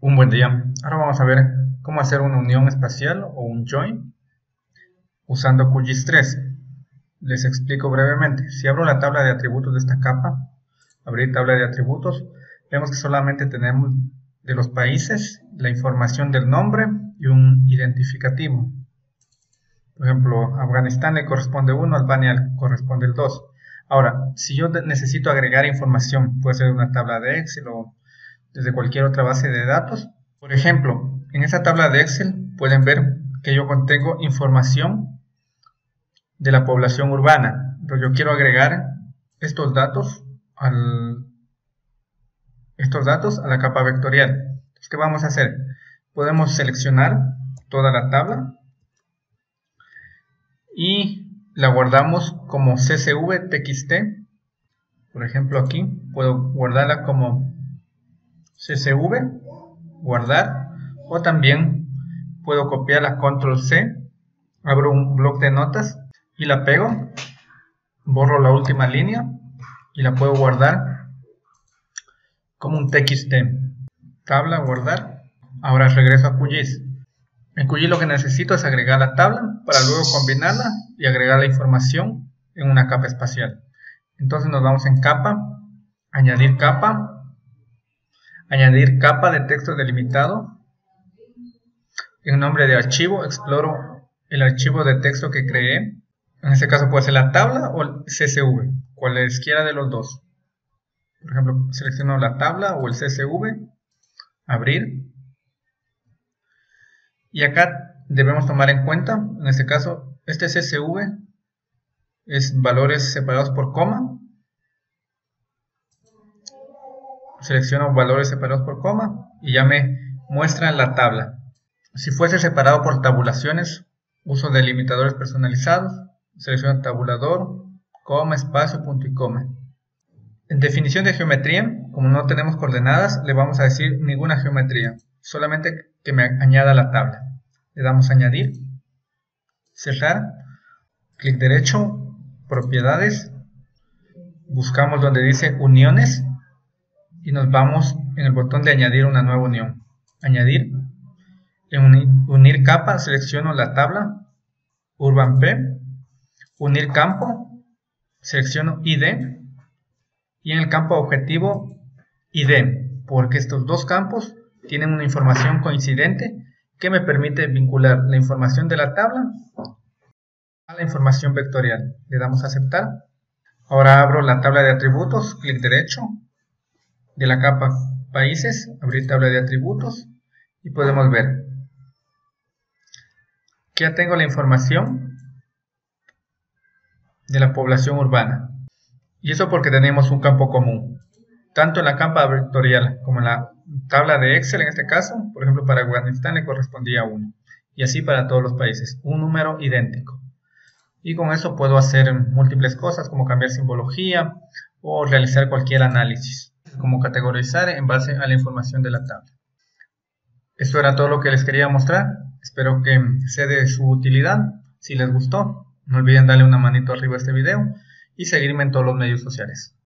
Un buen día. Ahora vamos a ver cómo hacer una unión espacial o un join usando QGIS 3. Les explico brevemente. Si abro la tabla de atributos de esta capa, abrir tabla de atributos, vemos que solamente tenemos de los países la información del nombre y un identificativo. Por ejemplo, a Afganistán le corresponde 1, Albania le corresponde el 2. Ahora, si yo necesito agregar información, puede ser una tabla de Excel o desde cualquier otra base de datos. Por ejemplo, en esa tabla de Excel pueden ver que yo contengo información de la población urbana. Entonces yo quiero agregar estos datos a la capa vectorial. Entonces, ¿qué vamos a hacer? Podemos seleccionar toda la tabla y la guardamos como CSV TXT. Por ejemplo, aquí puedo guardarla como CSV, guardar, o también puedo copiarla Control C, abro un bloc de notas y la pego, borro la última línea y la puedo guardar como un TXT. Tabla, guardar. Ahora regreso a QGIS. En QGIS lo que necesito es agregar la tabla para luego combinarla y agregar la información en una capa espacial. Entonces nos vamos en capa, añadir capa de texto delimitado. En nombre de archivo exploro el archivo de texto que creé. En este caso puede ser la tabla o el CSV, cualesquiera de los dos. Por ejemplo, selecciono la tabla o el CSV, abrir. Y acá debemos tomar en cuenta, en este caso, este CSV es valores separados por coma. Selecciono valores separados por coma y ya me muestra la tabla. Si fuese separado por tabulaciones, uso delimitadores personalizados. Selecciono tabulador, coma, espacio, punto y coma. En definición de geometría, como no tenemos coordenadas, le vamos a decir ninguna geometría, solamente que me añada la tabla. Le damos a añadir, cerrar, clic derecho, propiedades, buscamos donde dice uniones y nos vamos en el botón de añadir una nueva unión. Añadir, en unir capa selecciono la tabla, Urban P, unir campo, selecciono ID y en el campo objetivo ID, porque estos dos campos tienen una información coincidente que me permite vincular la información de la tabla a la información vectorial. Le damos a aceptar. Ahora abro la tabla de atributos, clic derecho, de la capa países, abrir tabla de atributos y podemos ver que ya tengo la información de la población urbana. Y eso porque tenemos un campo común, tanto en la capa vectorial como en la tabla de Excel en este caso. Por ejemplo, para Afganistán le correspondía 1 y así para todos los países, un número idéntico. Y con eso puedo hacer múltiples cosas como cambiar simbología o realizar cualquier análisis, como categorizar en base a la información de la tabla. Esto era todo lo que les quería mostrar. Espero que sea de su utilidad. Si les gustó, no olviden darle una manito arriba a este video y seguirme en todos los medios sociales.